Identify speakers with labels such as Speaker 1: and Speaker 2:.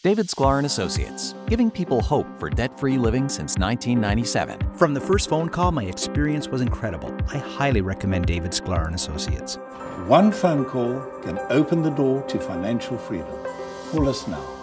Speaker 1: David Sklar and Associates, giving people hope for debt-free living since 1997.
Speaker 2: From the first phone call, my experience was incredible. I highly recommend David Sklar and Associates.
Speaker 3: One phone call can open the door to financial freedom. Call us now.